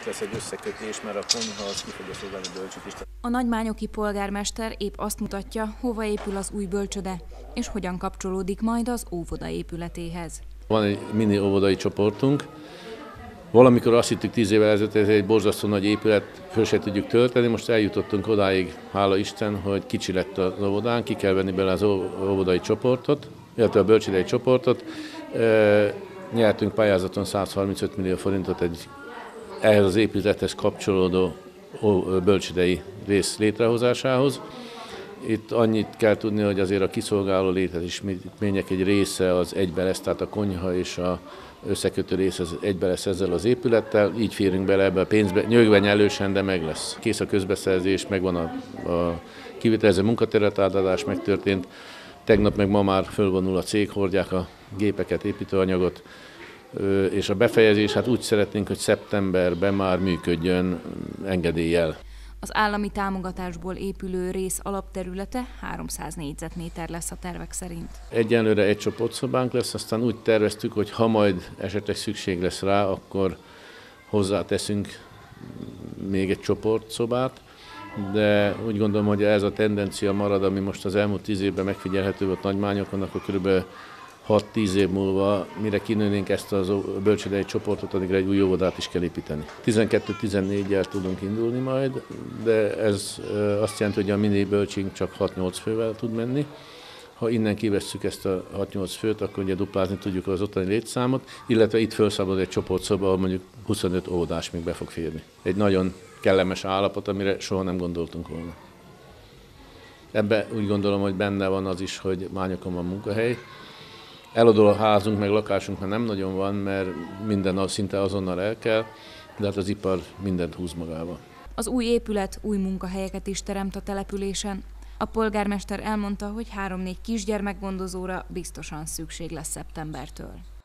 lesz egy összekötés, mert a konyha az ki fogja szolgálni bölcsöt is. A nagymányoki polgármester épp azt mutatja, hova épül az új bölcsöde, és hogyan kapcsolódik majd az óvoda épületéhez. Van egy mini óvodai csoportunk. Valamikor azt hittük 10 évvel ezelőtt, ez egy borzasztó nagy épület, föl se tudjuk tölteni. Most eljutottunk odáig, hála Isten, hogy kicsi lett az óvodánk, ki kell venni bele az óvodai csoportot, illetve a bölcsődei csoportot. Nyertünk pályázaton 135 millió forintot egy ehhez az épülethez kapcsolódó bölcsődei rész létrehozásához. Itt annyit kell tudni, hogy azért a kiszolgáló létesítmények egy része az egybe lesz, tehát a konyha és a összekötő rész az egybe lesz ezzel az épülettel, így férünk bele ebbe a pénzbe, nyögve nyelősen, de meg lesz. Kész a közbeszerzés, megvan a kivitelező munkaterületátadás, megtörtént. Tegnap meg ma már fölvonul a cég, hordják a gépeket, építőanyagot, és a befejezés, hát úgy szeretnénk, hogy szeptemberben már működjön engedéllyel. Az állami támogatásból épülő rész alapterülete 300 négyzetméter lesz a tervek szerint. Egyenlőre egy csoportszobánk lesz, aztán úgy terveztük, hogy ha majd esetleg szükség lesz rá, akkor hozzáteszünk még egy csoportszobát, de úgy gondolom, hogy ez a tendencia marad, ami most az elmúlt 10 évben megfigyelhető volt Nagymányokon, akkor kb. 6-10 év múlva, mire kinőnénk ezt a bölcsődei csoportot, addigra egy új óvodát is kell építeni. 12-14-jel tudunk indulni majd, de ez azt jelenti, hogy a mini bölcsink csak 6-8 fővel tud menni. Ha innen kivesszük ezt a 6-8 főt, akkor ugye duplázni tudjuk az ottani létszámot, illetve itt felszabad egy csoportszoba, ahol mondjuk 25 óvodás még be fog férni. Egy nagyon kellemes állapot, amire soha nem gondoltunk volna. Ebben úgy gondolom, hogy benne van az is, hogy Mányokon van munkahely. Eladó a házunk, meg lakásunk már nem nagyon van, mert minden szinte azonnal el kell, de hát az ipar mindent húz magával. Az új épület új munkahelyeket is teremt a településen. A polgármester elmondta, hogy 3-4 kisgyermekgondozóra biztosan szükség lesz szeptembertől.